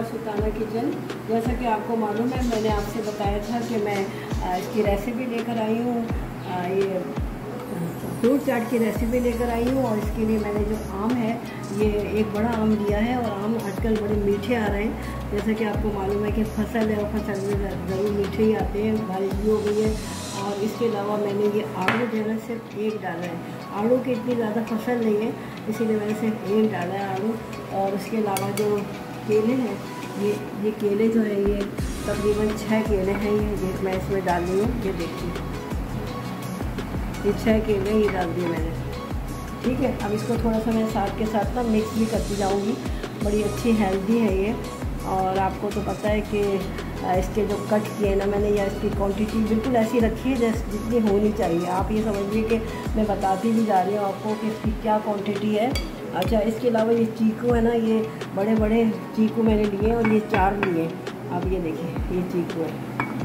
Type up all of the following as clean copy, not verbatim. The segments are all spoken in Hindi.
सुल्ताना किचन। जैसा कि आपको मालूम है, मैंने आपसे बताया था कि मैं इसकी रेसिपी लेकर आई हूँ, ये फ्रूट चाट की रेसिपी लेकर आई हूँ। और इसके लिए मैंने जो आम है, ये एक बड़ा आम लिया है। और आम आजकल बड़े मीठे आ रहे हैं, जैसा कि आपको मालूम है कि फसल है और फसल में ज़रूर मीठे ही आते हैं। बारिश भी हो गई है। और इसके अलावा मैंने ये आड़ू जो है सिर्फ एक डाला है। आड़ू की इतनी ज़्यादा फसल नहीं है, इसीलिए मैंने सिर्फ एक डाला है आड़ू। और उसके अलावा जो केले हैं, ये केले जो है ये तकरीबन 6 केले हैं। ये मैं इसमें डाल रही हूँ। ये देखिए, ये 6 केले ये डाल दिए मैंने। ठीक है, अब इसको थोड़ा सा मैं साथ के साथ ना मिक्स भी करती जाऊँगी। बड़ी अच्छी हेल्दी है ये। और आपको तो पता है कि इसके जो कट किए ना मैंने, या इसकी क्वांटिटी बिल्कुल ऐसी रखी है जैसे जितनी होनी चाहिए। आप ये समझिए कि मैं बताती भी जा रही हूँ आपको कि इसकी क्या क्वांटिटी है। अच्छा, इसके अलावा ये चीकू है ना, ये बड़े बड़े चीकू मैंने लिए और ये 4 लिए। अब ये देखिए, ये चीकू है,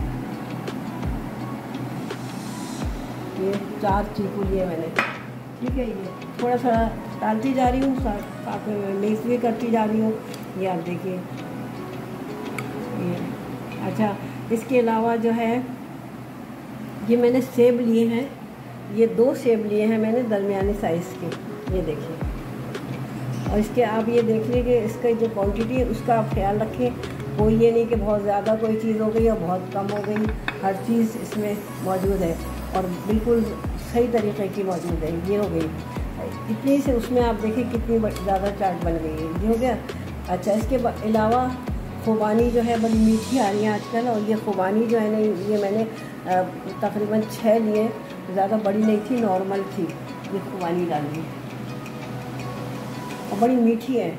ये 4 चीकू लिए मैंने। ठीक है, ये थोड़ा सा डालती जा रही हूँ, साथ में मिक्स भी करती जा रही हूँ। ये आप देखिए ये। अच्छा, इसके अलावा जो है ये मैंने सेब लिए हैं, ये 2 सेब लिए हैं मैंने दरमियानी साइज़ के। ये देखिए, और इसके आप ये देखिए कि इसका जो क्वांटिटी है उसका आप ख्याल रखें। कोई ये नहीं कि बहुत ज़्यादा कोई चीज़ हो गई या बहुत कम हो गई, हर चीज़ इसमें मौजूद है और बिल्कुल सही तरीके की मौजूद है। ये हो गई इतनी से, उसमें आप देखिए कितनी ज़्यादा चाट बन गई है। ये हो गया। अच्छा, इसके अलावा खुबानी जो है बड़ी मीठी आ रही है आजकल। और ये खुबानी जो है ना, ये मैंने तकरीबन 6 लिए, ज़्यादा बड़ी नहीं थी, नॉर्मल थी। ये खुबानी डाल दी और बड़ी मीठी है।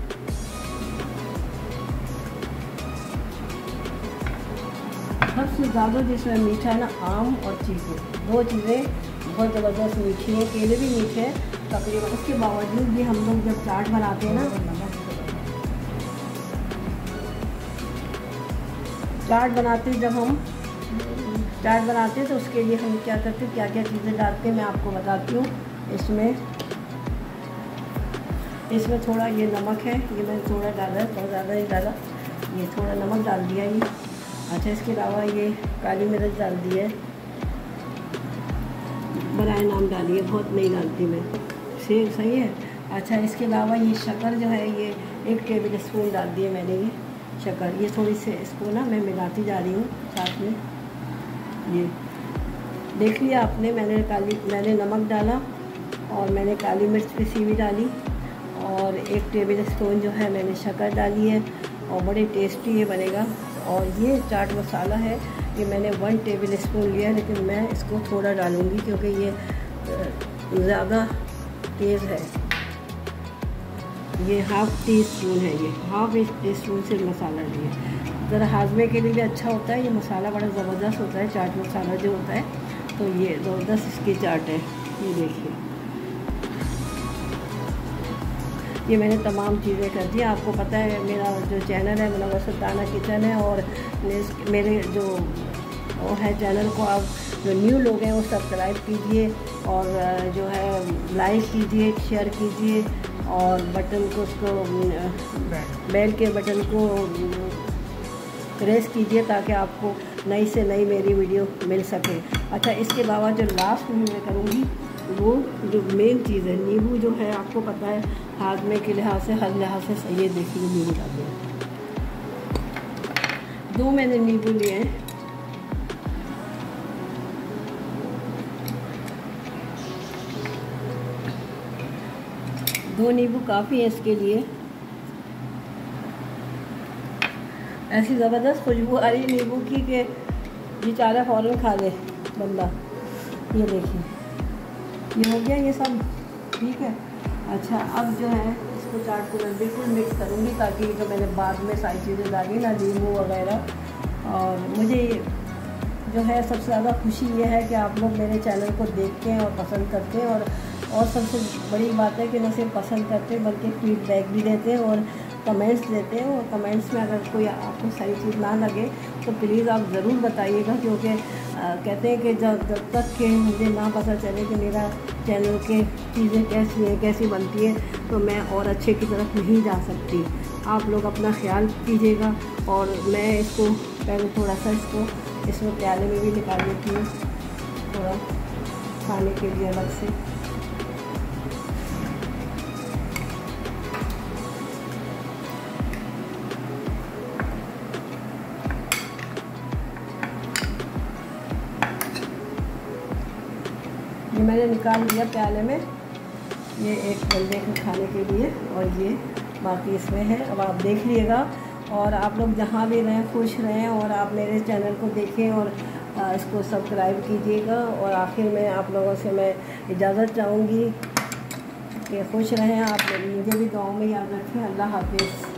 सबसे ज़्यादा जिसमें मीठा है ना, आम और चीकू, 2 चीज़ें बहुत ज़बरदस्त मीठी हैं। केले भी मीठे हैं तकरीबन। उसके बावजूद भी हम लोग जब चाट बनाते हैं ना, जब हम चाट बनाते हैं तो उसके लिए हम क्या करते हैं, क्या क्या चीज़ें डालते हैं मैं आपको बताती हूँ। इसमें थोड़ा ये नमक है, ये मैंने थोड़ा डाला है, बहुत ज़्यादा नहीं डाला। ये थोड़ा नमक डाल दिया ये। अच्छा, इसके अलावा ये काली मिर्च डाल दी है, बराए नाम डाली है, बहुत नहीं डालती मैं, सही है। अच्छा, इसके अलावा ये शक्कर जो है, ये 1 टेबल स्पून डाल दी है मैंने। ये शक्कर, ये थोड़ी सी इसको ना मैं मिलाती जा रही हूँ साथ में। ये देख लिया आपने, मैंने नमक डाला और मैंने काली मिर्च पिसी हुई डाली और 1 टेबल स्पून जो है मैंने शक्कर डाली है और बड़े टेस्टी ये बनेगा। और ये चाट मसाला है, ये मैंने 1 टेबल स्पून लिया है, लेकिन मैं इसको थोड़ा डालूँगी क्योंकि ये ज़्यादा तेज़ है। ये 1/2 टी स्पून है, ये 1/2 टी स्पून से मसाला लिया। ज़रा हाजमे के लिए भी अच्छा होता है, ये मसाला बड़ा ज़बरदस्त होता है, चाट मसाला जो होता है। तो ये ज़बरदस्त इसकी चाट है। ये देखिए, ये मैंने तमाम चीज़ें कर दी। आपको पता है मेरा जो चैनल है मुनव्वर सुल्ताना किचन है, और मेरे जो वो है चैनल को आप जो न्यू लोग हैं वो सब्सक्राइब कीजिए और जो है लाइक कीजिए, शेयर कीजिए और बटन को उसको बेल के बटन को प्रेस कीजिए ताकि आपको नई से नई मेरी वीडियो मिल सके। अच्छा, इसके अलावा जो लास्ट में मैं करूँगी वो जो मेन चीज़ है, नींबू जो है आपको पता है हाजमे के लिहाज से, हर लिहाज से सही है। देखिए, नींबू डाल दिया, 2 मैंने नींबू लिए हैं। दो नींबू काफ़ी है इसके लिए। ऐसी ज़बरदस्त खुशबू आ रही है नींबू की कि बेचारा फ़ौरन खा ले बंदा। ये देखिए, ये हो गया ये सब। ठीक है। अच्छा, अब जो है इसको चाट को मैं बिल्कुल मिक्स करूँगी ताकि जो मैंने बाद में सारी चीज़ें डाली ना, नींबू वगैरह। और मुझे जो है सबसे ज़्यादा खुशी ये है कि आप लोग मेरे चैनल को देखते हैं और पसंद करते हैं। और सबसे बड़ी बात है कि न सिर्फ पसंद करते हैं बल्कि फीडबैक भी देते हैं और कमेंट्स देते हैं। और कमेंट्स में अगर कोई आपको सही चीज़ ना लगे तो प्लीज़ आप ज़रूर बताइएगा, क्योंकि कहते हैं कि जब तक कि मुझे ना पता चले कि मेरा चैनल के चीज़ें कैसी हैं, कैसी बनती है, तो मैं और अच्छे की तरफ नहीं जा सकती। आप लोग अपना ख्याल कीजिएगा। और मैं इसको पहले थोड़ा सा इसमें प्याले में भी निकाल लेती हूँ, थोड़ा खाने के लिए अलग से। ये मैंने निकाल लिया प्याले में, ये एक बंदे को खाने के लिए, और ये बाकी इसमें है। अब आप देख लीजिएगा, और आप लोग जहाँ भी रहें खुश रहें, और आप मेरे चैनल को देखें और इसको सब्सक्राइब कीजिएगा। और आखिर में आप लोगों से मैं इजाज़त चाहूँगी कि खुश रहें आप, मुझे भी दुआओं में याद रखें। अल्लाह हाफिज़।